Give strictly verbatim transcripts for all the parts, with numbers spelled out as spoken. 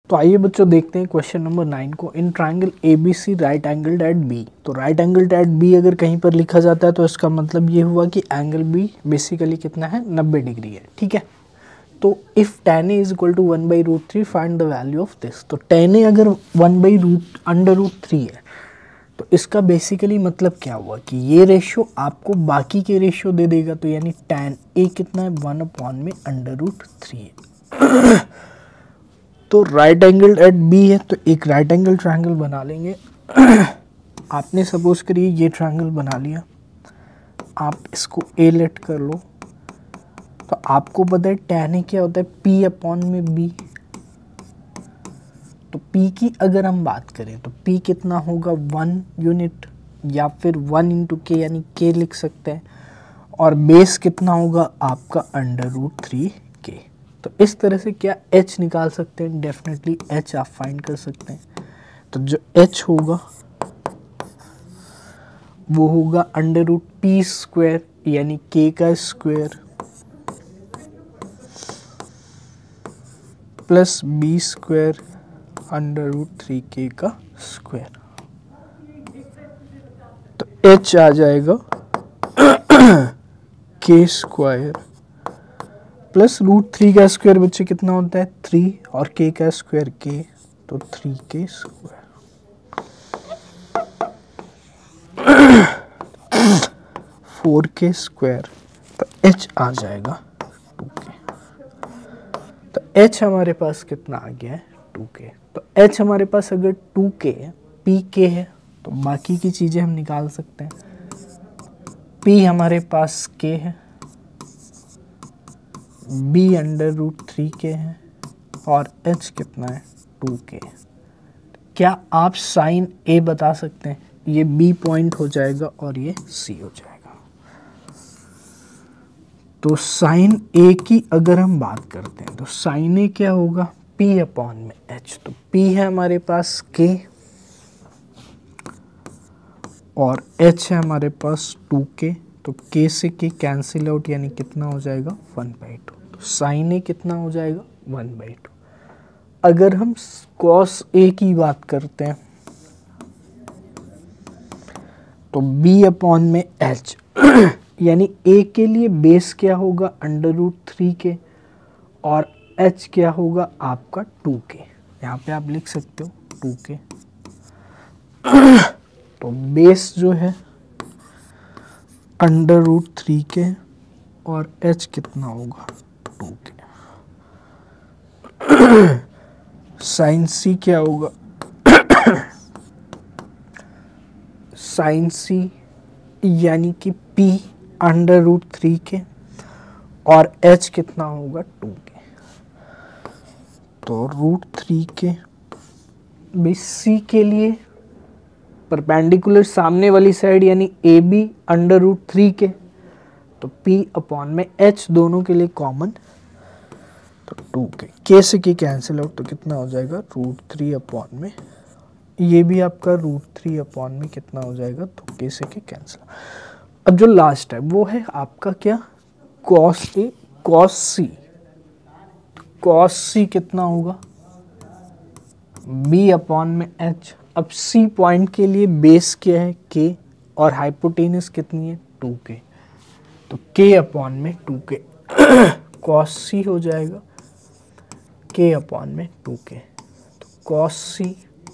तो आइए बच्चों देखते हैं क्वेश्चन नंबर नाइन को। In triangle A B C right angled at B, तो राइट एंगल्ड एट बी अगर कहीं पर लिखा जाता है तो इसका मतलब ये हुआ कि एंगल बी बेसिकली कितना है, नब्बे डिग्री है। ठीक है, तो if tan A is equal to one by root three find the value of this. तो टेन ए अगर one by root under root three है तो इसका बेसिकली मतलब क्या हुआ कि ये रेशियो आपको बाकी के रेशियो दे देगा। तो यानी टेन ए कितना है, वन अपॉन में अंडर रूट थ्री है। तो राइट एंगल एट बी है तो एक राइट एंगल ट्रायंगल बना लेंगे। आपने सपोज करिए ये ट्रायंगल बना लिया, आप इसको ए लेट कर लो। तो आपको पता है टेन ए क्या होता है, पी अपॉन में बी। तो P की अगर हम बात करें तो P कितना होगा, वन यूनिट या फिर वन इंटू के यानी K लिख सकते हैं। और बेस कितना होगा आपका अंडर रूट थ्री के। तो इस तरह से क्या H निकाल सकते हैं, डेफिनेटली H आप फाइंड कर सकते हैं। तो जो H होगा वो होगा अंडर रूट पी स्क्वायर यानी K का square plus B square under root three K का स्क्वायर। तो H आ जाएगा K square plus root three का स्क्वायर बच्चे कितना होता है, थ्री, और के का स्क्वायर के, तो three K square four K square. तो H आ जाएगा टू के। तो H हमारे पास कितना आ गया है, टू के। तो H हमारे पास अगर टू के है, P के है, तो बाकी की चीज़ें हम निकाल सकते हैं। P हमारे पास K है, B under root three K है और H कितना है, टू के। क्या आप साइन A बता सकते हैं, ये B पॉइंट हो जाएगा और ये C हो जाएगा। तो साइन A की अगर हम बात करते हैं तो साइन A क्या होगा, P अपॉन में H। तो P है हमारे पास K और H है हमारे पास टू के। तो K से K कैंसिल आउट यानी कितना हो जाएगा, वन बाई टू। तो साइन A कितना हो जाएगा, वन बाई टू। अगर हम कॉस A की बात करते हैं तो B अपॉन में H यानी A के लिए बेस क्या होगा, अंडर रूट थ्री के, और H क्या होगा आपका टू के। यहाँ पे आप लिख सकते हो टू के। तो बेस जो है अंडर रूट थ्री के और H कितना होगा, टू के। साइन C क्या होगा, साइन C यानी कि P अंडर रूट थ्री के और H कितना होगा, टू के। तो root three K base C के लिए परपेंडिकुलर सामने वाली साइड यानी A B under root three K, तो P अपॉन में H दोनों के लिए कॉमन, तो टू के। K से K कैंसिल आउट तो कितना हो जाएगा, रूट थ्री अपॉन में, ये भी आपका रूट थ्री अपॉन में कितना हो जाएगा, तो K से K कैंसिल। अब जो लास्ट है वो है आपका क्या, cos A cos C। Cos C कितना होगा, B अपॉन में H। अब C पॉइंट के लिए बेस क्या है, K, और हाइपोटेनस कितनी है, टू के। तो K अपॉन में टू के कॉस C हो जाएगा K अपॉन में टू के। तो cos C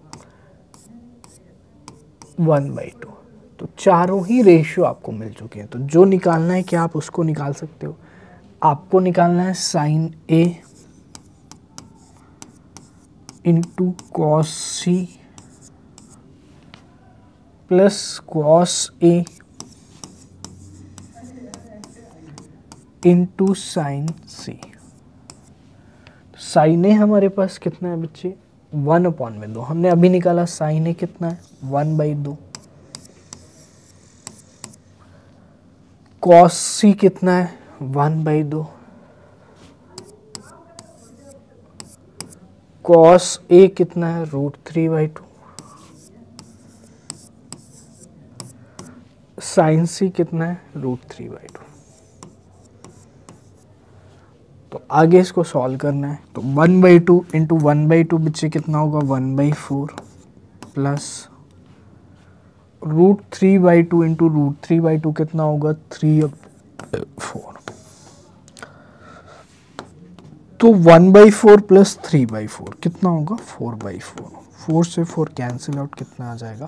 one by two. तो चारों ही रेशियो आपको मिल चुके हैं। तो जो निकालना है क्या आप उसको निकाल सकते हो। आपको निकालना है sine A into cos C plus cos A into sine C। Sine A हमारे पास कितना है बच्चे, वन अपॉन में दो। हमने अभी निकाला साइन A कितना है, वन बाई दो। कॉस C कितना है, वन बाई दो। कॉस A कितना है, root three by two. Sine C कितना है, रूट थ्री बाई टू। तो आगे इसको सॉल्व करना है। तो one by two into one by two बच्चे कितना होगा, one by four plus root three by two into root three by two कितना होगा, थ्री फोर। तो one by four plus three by four कितना होगा, फोर बाई फोर। फोर से four cancel out, कितना आ जाएगा,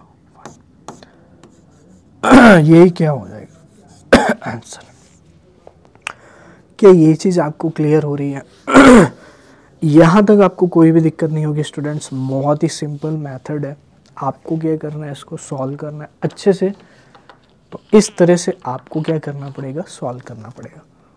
यही क्या हो जाएगा आंसर। क्या ये चीज़ आपको क्लियर हो रही है? यहाँ तक आपको कोई भी दिक्कत नहीं होगी स्टूडेंट्स, बहुत ही सिंपल मेथड है। आपको क्या करना है, इसको सॉल्व करना है अच्छे से। तो इस तरह से आपको क्या करना पड़ेगा, सॉल्व करना पड़ेगा।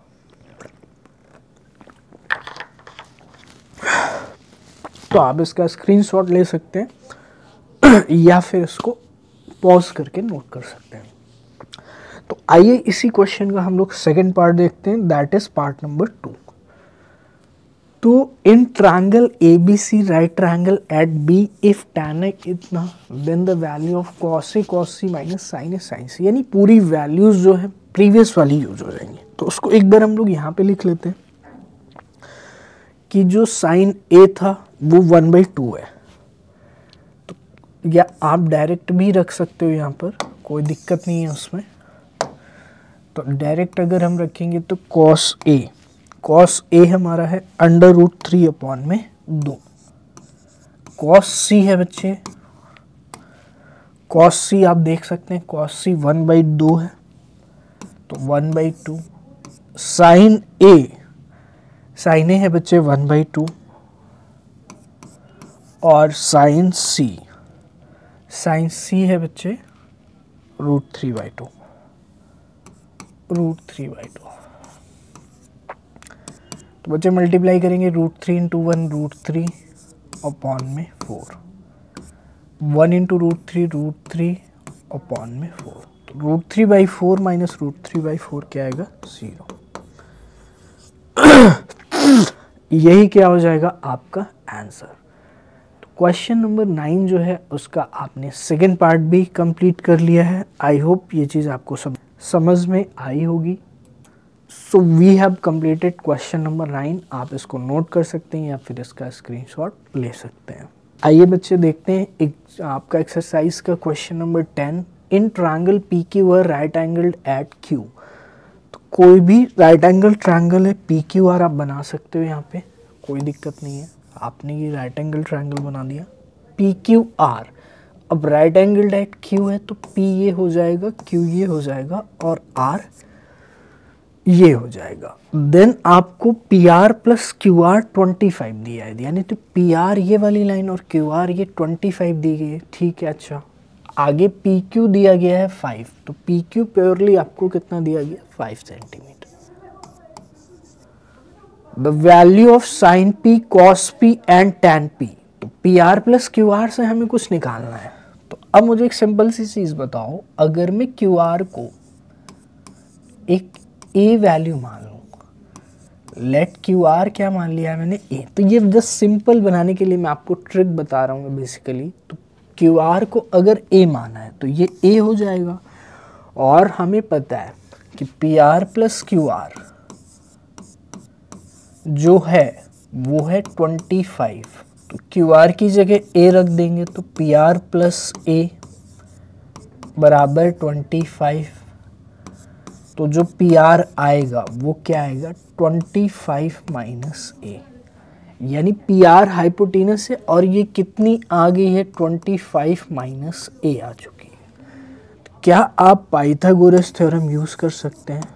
तो आप इसका स्क्रीनशॉट ले सकते हैं या फिर इसको पॉज करके नोट कर सकते हैं। तो आइए इसी क्वेश्चन का हम लोग सेकंड पार्ट देखते हैं, that is part number two. तो in triangle A B C right triangle at B if tan A इतना then the value of cos A cos C minus sine A sine C, यानी पूरी values जो है previous वाली use हो जाएंगी। तो उसको एक बार हम लोग यहाँ पे लिख लेते हैं कि जो साइन ए था वो वन बाई टू है। तो या आप डायरेक्ट भी रख सकते हो, यहाँ पर कोई दिक्कत नहीं है उसमें। तो डायरेक्ट अगर हम रखेंगे तो cos ए cos ए हमारा है अंडर रूट थ्री अपॉन में दो। cos सी है बच्चे, cos सी आप देख सकते हैं cos सी वन बाई दो है, तो one by two. Sine A sine A है बच्चे वन बाई टू, और साइन सी साइन सी है बच्चे root three by two root three by two. तो बच्चे मल्टीप्लाई करेंगे, root three into one root three upon में four, one into root three root three upon में four. तो root three by four minus root three by four क्या आएगा, zero. यही क्या हो जाएगा आपका आंसर। तो क्वेश्चन नंबर नाइन जो है उसका आपने सेकेंड पार्ट भी कंप्लीट कर लिया है। आई होप ये चीज़ आपको सब समझ में आई होगी। So we have completed question number nine. आप इसको नोट कर सकते हैं या फिर इसका स्क्रीनशॉट ले सकते हैं। आइए बच्चे देखते हैं एक आपका एक्सरसाइज का question number ten. In triangle P Q R right angled at Q. तो कोई भी राइट एंगल ट्रायंगल है, पी क्यू आर आप बना सकते हो, यहाँ पे कोई दिक्कत नहीं है। आपने ये राइट एंगल ट्रायंगल बना दिया पी क्यू आर। अब राइट एंगल एट क्यू है तो पी ये हो जाएगा, क्यू ये हो जाएगा और आर ये हो जाएगा। देन आपको P R plus Q R twenty five दिया है, यानी तो पी आर ये वाली लाइन और क्यू आर ये ट्वेंटी फाइव दी गई है, ठीक है। अच्छा आगे पी क्यू दिया गया है फाइव, तो पी क्यू प्योरली आपको कितना दिया गया, five centimetre. The value of sine P cos P and tan P. तो P R plus Q R से हमें कुछ निकालना है। तो अब मुझे एक सिंपल सी चीज बताओ, अगर मैं क्यू आर को एक ए वैल्यू मान लूँ, लेट क्यू आर क्या मान लिया है मैंने, ए। तो ये जस्ट सिंपल बनाने के लिए मैं आपको ट्रिक बता रहा हूँ बेसिकली। तो क्यू आर को अगर ए माना है तो ये ए हो जाएगा, और हमें पता है कि P R plus Q R जो है वो है ट्वेंटी फाइव। तो क्यू आर की जगह ए रख देंगे तो पी आर प्लस ए बराबर ट्वेंटी फाइव। तो जो पी आर आएगा वो क्या आएगा, ट्वेंटी फाइव माइनस ए, यानी पी आर हाइपोटेनस है और ये कितनी आ गई है, ट्वेंटी फाइव माइनस ए आ चुकी है। तो क्या आप पाइथागोरस थ्योरम यूज कर सकते हैं?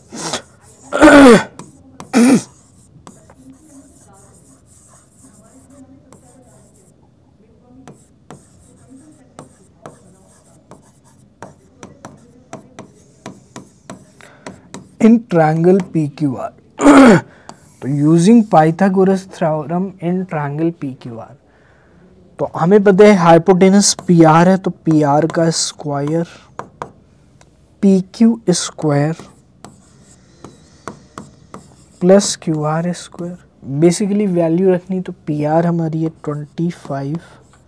In triangle P Q R. तो using Pythagoras theorem in triangle P Q R, तो हमें पता है हाइपोटेनस पी आर है, तो पी आर का square P Q square plus Q R square. Basically value रखनी तो पी आर हमारी है ट्वेंटी फाइव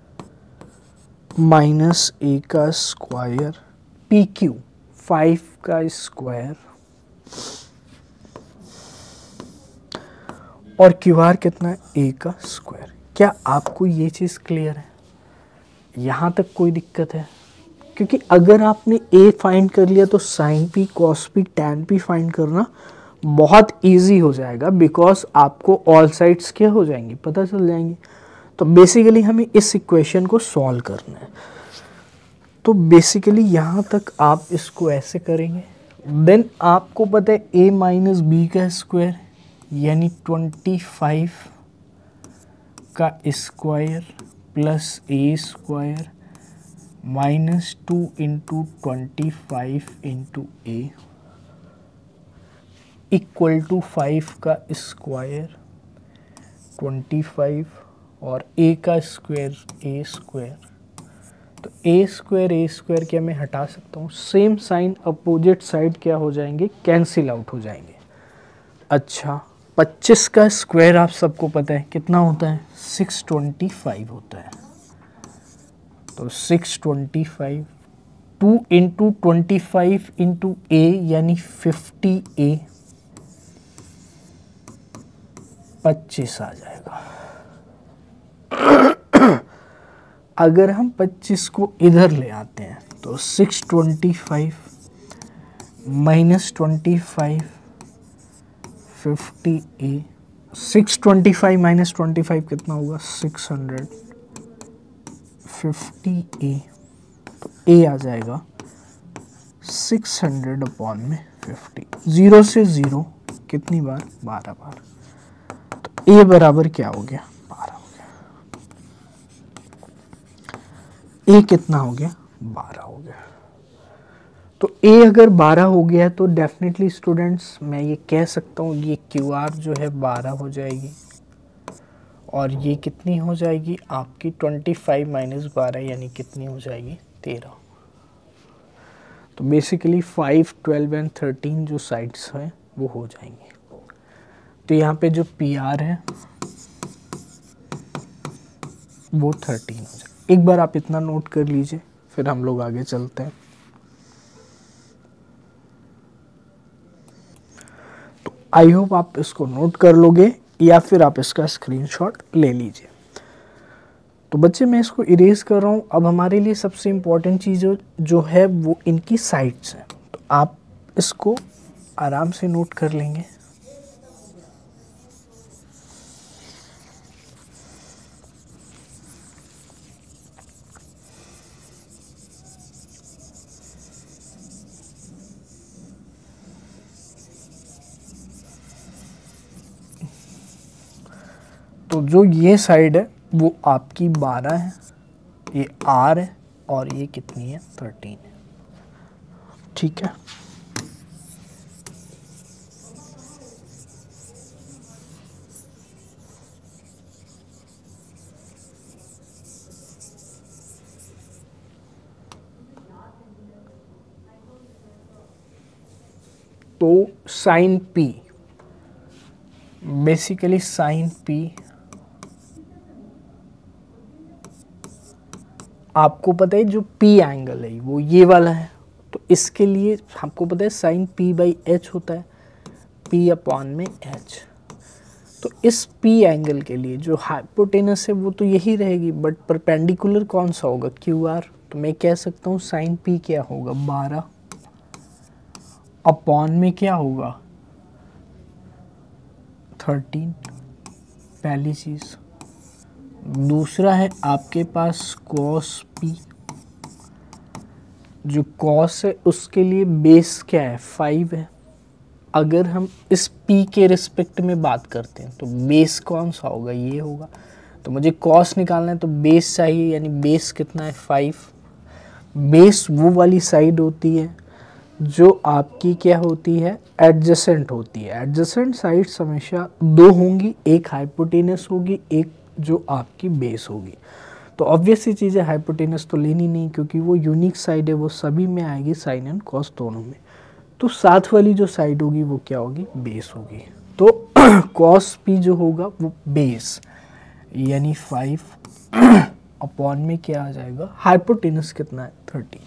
माइनस ए का स्क्वायर, पी क्यू फाइव का स्क्वायर और क्यू आर कितना है, ए का स्क्वायर। क्या आपको ये चीज़ क्लियर है? यहाँ तक कोई दिक्कत है? क्योंकि अगर आपने ए फाइंड कर लिया तो sine P, cos p, tan p find करना बहुत इजी हो जाएगा, बिकॉज आपको ऑल साइड्स क्या हो जाएंगी, पता चल जाएंगी। तो बेसिकली हमें इस इक्वेशन को सॉल्व करना है। तो बेसिकली यहाँ तक आप इसको ऐसे करेंगे, देन आपको पता है a माइनस बी का स्क्वायर यानी ट्वेंटी फाइव का square plus a square minus two into twenty five into a equal to five का स्क्वायर ट्वेंटी फाइव और a का स्क्वायर a स्क्वायर। तो a स्क्वायर a स्क्वायर क्या मैं हटा सकता हूँ, सेम साइन अपोजिट साइड क्या हो जाएंगे, कैंसिल आउट हो जाएंगे। अच्छा, पच्चीस का स्क्वायर आप सबको पता है कितना होता है, सिक्स ट्वेंटी फाइव होता है। तो six twenty five, two into twenty five into a यानी फिफ्टी ए, पच्चीस आ जाएगा। अगर हम पच्चीस को इधर ले आते हैं तो six twenty five minus twenty five fifty a, six twenty five minus twenty five कितना होगा, सिक्स हंड्रेड फिफ्टी ए। तो ए आ जाएगा सिक्स हंड्रेड अपॉन में फिफ्टी, ज़ीरो से ज़ीरो कितनी बार, बारह बार। तो ए बराबर क्या हो गया, बारह हो गया। ए कितना हो गया, बारह हो गया। तो ए अगर बारह हो गया है तो डेफिनेटली स्टूडेंट्स मैं ये कह सकता हूँ ये क्यू आर जो है बारह हो जाएगी और ये कितनी हो जाएगी आपकी ट्वेंटी फाइव माइनस बारह यानी कितनी हो जाएगी, तेरह। तो basically five, twelve and thirteen जो साइड्स हैं वो हो जाएंगे। तो यहाँ पे जो पी आर है वो थर्टीन हो जाए। एक बार आप इतना नोट कर लीजिए, फिर हम लोग आगे चलते हैं। तो आई होप आप इसको नोट कर लोगे या फिर आप इसका स्क्रीनशॉट ले लीजिए। तो बच्चे मैं इसको इरेज कर रहा हूँ। अब हमारे लिए सबसे इम्पोर्टेंट चीज़ जो है वो इनकी साइड्स हैं। तो आप इसको आराम से नोट कर लेंगे। तो जो ये साइड है वो आपकी बारह है, ये आर है और ये कितनी है, थर्टीन है। ठीक है, तो sine p, basically sine p आपको पता है जो P एंगल है वो ये वाला है। तो इसके लिए आपको पता है साइन P बाई एच होता है, P अपॉन में H। तो इस P एंगल के लिए जो हाइपोटेनस है वो तो यही रहेगी, बट परपेंडिकुलर कौन सा होगा, क्यू आर। तो मैं कह सकता हूँ साइन P क्या होगा, बारह अपॉन में क्या होगा, थर्टीन। पहली चीज़। दूसरा है आपके पास कॉस पी, जो कॉस है उसके लिए बेस क्या है, फाइव है। अगर हम इस पी के रिस्पेक्ट में बात करते हैं तो बेस कौन सा होगा, ये होगा। तो मुझे कॉस निकालना है तो बेस चाहिए, यानी बेस कितना है, फाइव। बेस वो वाली साइड होती है जो आपकी क्या होती है, एडजेसेंट होती है। एडजेसेंट साइड्स हमेशा दो होंगी, एक हाइपोटेनस होगी, एक जो आपकी बेस होगी। तो ऑब्वियस सी चीज़ है, हाइपोटेनस तो लेनी नहीं क्योंकि वो यूनिक साइड है, वो सभी में आएगी, साइन एंड कॉस दोनों में। तो साथ वाली जो साइड होगी वो क्या होगी, बेस होगी। तो कॉस पी जो होगा वो बेस यानी फाइव अपॉन में क्या आ जाएगा, हाइपोटेनस कितना है, थर्टी।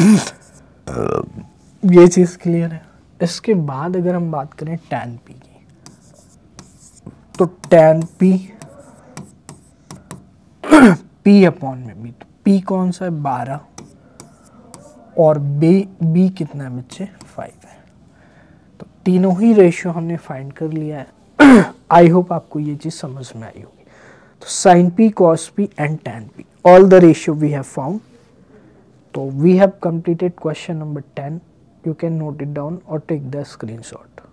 ये चीज़ क्लियर है। इसके बाद अगर हम बात करें टैन पी की, तो tan p p अपॉन में b, तो p कौन सा है बारह और b b कितना है बच्चे फाइव है। तो तीनों ही रेशियो हमने फाइंड कर लिया है। आई होप आपको ये चीज समझ में आई होगी। तो sin p cos p and tan p, all the ratio we have found. So we have completed question number ten. You can note it down or take the screenshot.